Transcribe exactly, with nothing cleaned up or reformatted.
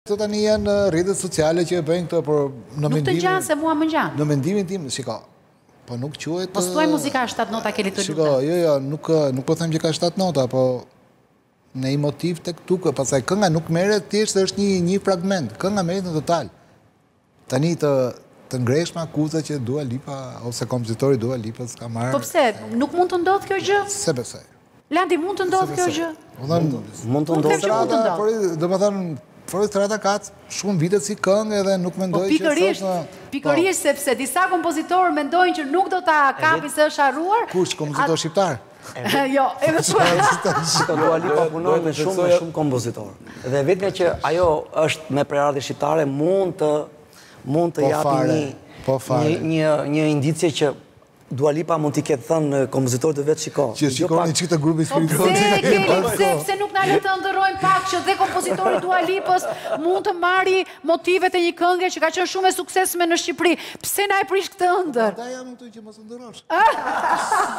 Këto tani janë rrjetet sociale që e bëjnë këto, por në Nuk të ngjan se mua më ngjan. Në mendimin tim, shiko, po nuk quhet. Po s'tuaj muzika shtat nota keni të lutem. Shiko, jo, jo, nuk nuk po them që ka shtat nota, po në një motiv tek tukë, pastaj kënga nuk merret thjesht është një një fragment, kënga merret në total. Tani të të ngreshme akuza që Dua Lipa ose kompozitori Dua Lipa s'ka marrë. Po pse, nuk mund të ndodhë kjo gjë? Se besoj. Landi, mund të ndodhë kjo gjë? Mund të ndodhë. Por domethënë Forestrada ka shumë vite si këngë edhe nuk mendoj që pikërisht, pikërisht sepse disa kompozitorë mendojnë që nuk do ta kapi se është harruar. Kush, kompozitor shqiptar? Jo, edhe Shiko, Dua Lipa punon me shumë me shumë kompozitorë. Dhe vetëm që ajo është me prerardhje shqiptare mund të mund të japi një një indicje që Dua Lipa mund t'i ketë thënë kompozitorët e vetë shiko. Që shikoni çikë të grupit spiritual. Pse nuk na le të ndërrojmë pak që dhe kompozitori Dua Lipës mund të marri motivet e një këngë që ka qenë shumë e suksesshme në Shqipëri. Pse na e prish këtë ëndër? Ata jam këtu që mos ndërrosh.